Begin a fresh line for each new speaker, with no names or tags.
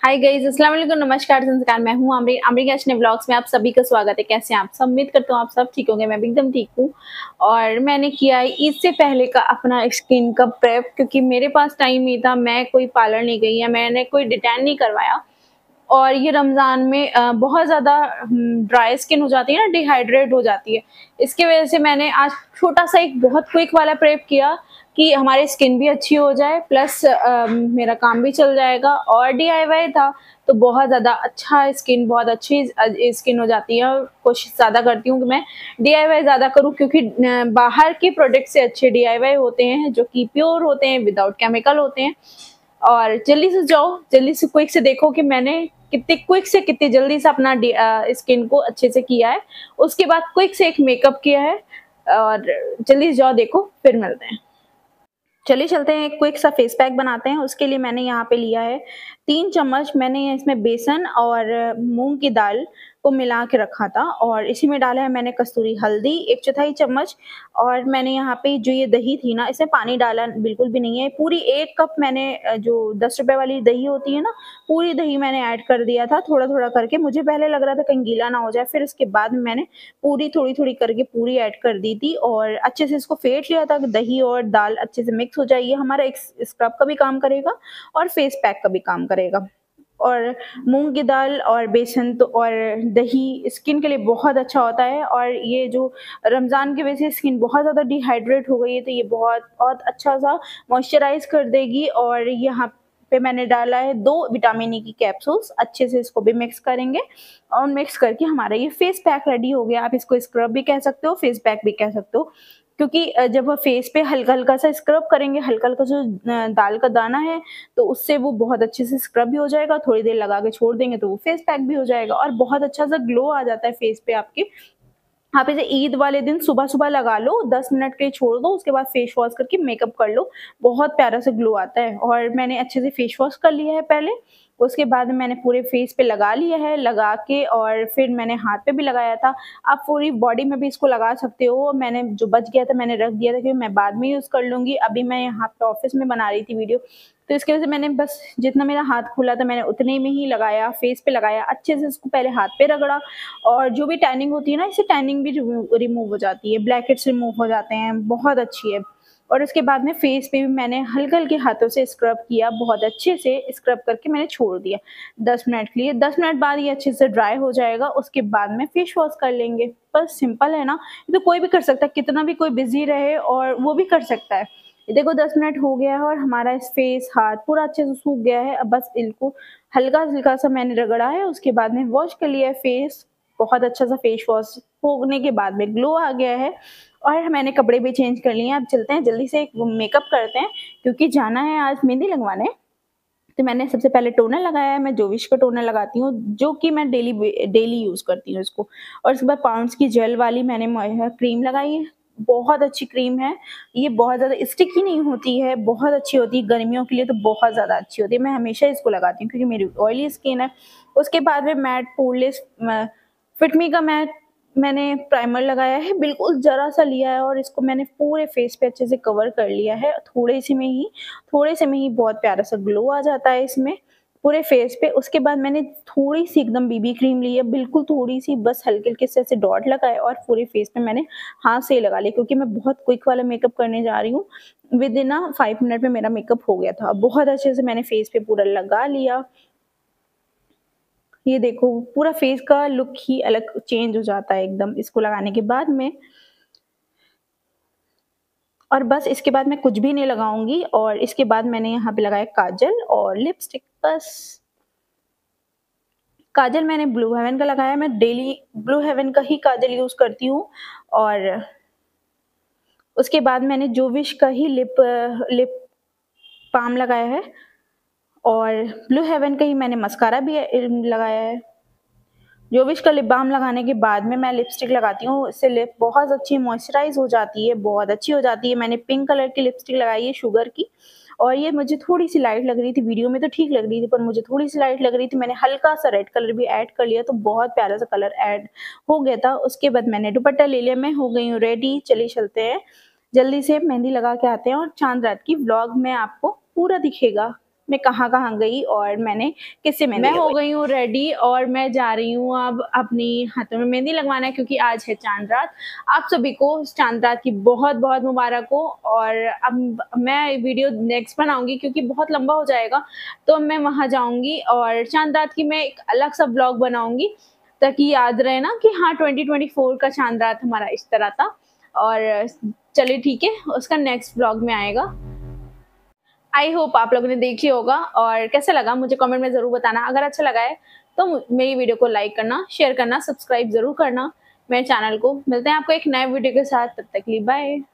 Hi guys, अस्सलाम वालेकुम, नमस्कार, संस्कार। मैं हूँ आमरी आमरी कैशने व्लॉग्स में आप सभी का स्वागत है। कैसे हैं आप सब? उम्मीद करता हूँ आप सब ठीक होंगे। मैं भी एकदम ठीक हूँ। और मैंने किया है ईद से पहले का अपना स्किन का प्रेप, क्योंकि मेरे पास टाइम नहीं था, मैं कोई पार्लर नहीं गई या मैंने कोई डिटैन नहीं करवाया। और ये रमज़ान में बहुत ज़्यादा ड्राई स्किन हो जाती है ना, डिहाइड्रेट हो जाती है। इसकी वज़ह से मैंने आज छोटा-सा एक बहुत क्विक वाला प्रेप किया कि हमारी स्किन भी अच्छी हो जाए, प्लस मेरा काम भी चल जाएगा। और डीआईवाई था, तो बहुत ज़्यादा अच्छा स्किन, बहुत अच्छी स्किन हो जाती है। और कोशिश ज़्यादा करती हूँ कि मैं डीआईवाई ज़्यादा करूँ, क्योंकि बाहर के प्रोडक्ट से अच्छे डीआईवाई होते हैं, जो कि प्योर होते हैं, विदाउट केमिकल होते हैं। और जल्दी से जाओ, जल्दी से क्विक से देखो कि मैंने कितने क्विक से कितनी जल्दी से अपना स्किन को अच्छे से किया है। उसके बाद क्विक से एक मेकअप किया है। और जल्दी से जाओ देखो, फिर मिलते हैं। चलिए चलते हैं, एक क्विक सा फेस पैक बनाते हैं। उसके लिए मैंने यहाँ पे लिया है 3 चम्मच। मैंने इसमें बेसन और मूंग की दाल को मिला के रखा था, और इसी में डाला है मैंने कस्तूरी हल्दी 1/4 चम्मच। और मैंने यहाँ पे जो ये दही थी ना, इसमें पानी डाला बिल्कुल भी नहीं है। पूरी 1 कप मैंने जो 10 रुपए वाली दही होती है ना, पूरी दही मैंने ऐड कर दिया था थोड़ा-थोड़ा करके। मुझे पहले लग रहा था कहीं गीला ना हो जाए, फिर उसके बाद में मैंने पूरी थोड़ी-थोड़ी करके पूरी ऐड कर दी थी और अच्छे से इसको फेंट लिया था कि दही और दाल अच्छे से मिक्स हो जाए। ये हमारा एक स्क्रब का भी काम करेगा और फेस पैक का भी काम करेगा। और मूँग की दाल और बेसन तो और दही स्किन के लिए बहुत अच्छा होता है। और ये जो रमज़ान की वजह से स्किन बहुत ज़्यादा डिहाइड्रेट हो गई है, तो ये बहुत अच्छा-सा मॉइस्चराइज़ कर देगी। और यहाँ पे मैंने डाला है 2 विटामिन ई की कैप्सूल्स। अच्छे से इसको भी मिक्स करेंगे और मिक्स करके हमारा ये फेस पैक रेडी हो गया। आप इसको स्क्रब भी कह सकते हो, फेस पैक भी कह सकते हो। क्योंकि जब फेस पे हल्का-हल्का सा स्क्रब करेंगे, हल्का-हल्का जो दाल का दाना है, तो उससे वो बहुत अच्छे से स्क्रब भी हो जाएगा। थोड़ी देर लगा के छोड़ देंगे तो वो फेस पैक भी हो जाएगा और बहुत अच्छा सा ग्लो आ जाता है फेस पे आपके। आप इसे ईद वाले दिन सुबह-सुबह लगा लो, 10 मिनट के लिए छोड़ दो, उसके बाद फेस वॉश करके मेकअप कर लो, बहुत प्यारा सा ग्लो आता है। और मैंने अच्छे से फेस वॉश कर लिया है पहले, उसके बाद मैंने पूरे फेस पे लगा लिया है, लगा के और फिर मैंने हाथ पे भी लगाया था। आप पूरी बॉडी में भी इसको लगा सकते हो। मैंने जो बच गया था मैंने रख दिया था, क्योंकि मैं बाद में यूज़ कर लूँगी। अभी मैं यहाँ पे ऑफ़िस में बना रही थी वीडियो, तो इसकी वजह से मैंने बस जितना मेरा हाथ खुला था मैंने उतने में ही लगाया, फेस पे लगाया, अच्छे से इसको पहले हाथ पे रगड़ा। और जो भी टैनिंग होती है ना, इससे टैनिंग भी रिमूव हो जाती है, ब्लैकहेड्स रिमूव हो जाते हैं, बहुत अच्छी है। और उसके बाद में फेस पे भी मैंने हल्के-हल्के हाथों से स्क्रब किया, बहुत अच्छे से स्क्रब करके मैंने छोड़ दिया 10 मिनट के लिए। 10 मिनट बाद ये अच्छे से ड्राई हो जाएगा, उसके बाद में फेस वॉश कर लेंगे। बस सिंपल है ना, ये तो कोई भी कर सकता है, कितना भी कोई बिज़ी रहे और वो भी कर सकता है। ये देखो 10 मिनट हो गया है और हमारा इस फेस, हाथ पूरा अच्छे से सूख गया है। अब बस इनको हल्का-हल्का सा मैंने रगड़ा है, उसके बाद में वॉश कर लिया है फेस। बहुत अच्छा सा फेस वॉश होने के बाद में ग्लो आ गया है और मैंने कपड़े भी चेंज कर लिए हैं। अब चलते हैं जल्दी से एक मेकअप करते हैं, क्योंकि जाना है आज मेहंदी लगवाने। तो मैंने सबसे पहले टोनर लगाया है, मैं जोविश का टोनर लगाती हूँ, जो कि मैं डेली यूज़ करती हूँ इसको। और उसके बाद पाउंड्स की जेल वाली मैंने क्रीम लगाई है, बहुत अच्छी क्रीम है। ये बहुत ज़्यादा स्टिकी नहीं होती है, बहुत अच्छी होती है, गर्मियों के लिए तो बहुत ज़्यादा अच्छी होती है। मैं हमेशा इसको लगाती हूँ क्योंकि मेरी ऑयली स्किन है। उसके बाद में मैट पोरलेस फिटमी का मैंने प्राइमर लगाया है, बिल्कुल ज़रा-सा लिया है और इसको मैंने पूरे फेस पे अच्छे से कवर कर लिया है। थोड़े से में ही बहुत प्यारा सा ग्लो आ जाता है इसमें, पूरे फेस पे। उसके बाद मैंने थोड़ी-सी एकदम बीबी क्रीम ली है, बिल्कुल थोड़ी-सी, बस हल्के-हल्के से ऐसे डॉट लगाए और पूरे फेस पे मैंने हाथ से ही लगा लिया, क्योंकि मैं बहुत क्विक वाला मेकअप करने जा रही हूँ। विदिन 5 मिनट में मेरा मेकअप हो गया था। बहुत अच्छे से मैंने फेस पे पूरा लगा लिया। ये देखो पूरा फेस का लुक ही अलग चेंज हो जाता है एकदम इसको लगाने के बाद में। और बस इसके बाद मैं कुछ भी नहीं लगाऊँगी। और इसके बाद मैंने यहाँ पे लगाया काजल और लिपस्टिक, बस। काजल मैंने ब्लू हेवन का लगाया है, मैं डेली ब्लू हेवन का ही काजल यूज़ करती हूँ। और उसके बाद मैंने जोविश का ही लिप बाम लगाया है और ब्लू हेवन का ही मैंने मस्कारा भी लगाया है। जोविश का लिप बाम लगाने के बाद में मैं लिपस्टिक लगाती हूँ, इससे लिप बहुत अच्छी मॉइस्चराइज़ हो जाती है, बहुत अच्छी हो जाती है। मैंने पिंक कलर की लिपस्टिक लगाई है, शुगर की। और ये मुझे थोड़ी-सी लाइट लग रही थी, वीडियो में तो ठीक लग रही थी, पर मुझे थोड़ी-सी लाइट लग रही थी। मैंने हल्का-सा रेड कलर भी ऐड कर लिया, तो बहुत प्यारा-सा कलर ऐड हो गया था। उसके बाद मैंने दुपट्टा ले लिया, मैं हो गई हूँ रेडी। चलिए चलते हैं, जल्दी से मेहंदी लगा के आते हैं और चाँद रात की व्लॉग में आपको पूरा दिखेगा। मैं कहाँ कहाँ गई और मैंने किससे मेहंदी लगवाई। मैं हो गई हूँ रेडी और मैं जा रही हूँ अब अपनी हाथों में मेहंदी लगवाना है, क्योंकि आज है चांद रात। आप सभी को चांद रात की बहुत बहुत मुबारक हो। और अब मैं वीडियो नेक्स्ट बनाऊंगी क्योंकि बहुत लंबा हो जाएगा, तो मैं वहाँ जाऊंगी और चांद रात की मैं एक अलग सा ब्लॉग बनाऊंगी, ताकि याद रहे ना कि हाँ 2024 का चांद रात हमारा इस तरह था। और चलिए ठीक है, उसका नेक्स्ट ब्लॉग में आएगा। आई होप आप लोगों ने देख लिया होगा, और कैसा लगा मुझे कमेंट में ज़रूर बताना। अगर अच्छा लगा है तो मेरी वीडियो को लाइक करना, शेयर करना, सब्सक्राइब ज़रूर करना मेरे चैनल को। मिलते हैं आपको एक नए वीडियो के साथ, तब तक के लिए बाय।